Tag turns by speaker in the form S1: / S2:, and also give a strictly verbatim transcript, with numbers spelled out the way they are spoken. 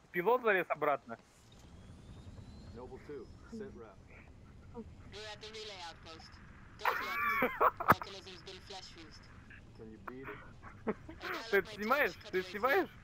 S1: Пилот залез обратно.
S2: Noble two, sit rep.
S3: We're at the relay outpost. Don't left. Mechanism's been flesh fused.
S2: Can you beat it?
S3: I dial
S1: Ты
S3: up my
S1: снимаешь?
S3: torch, cut
S1: Ты
S3: your A C.
S1: снимаешь?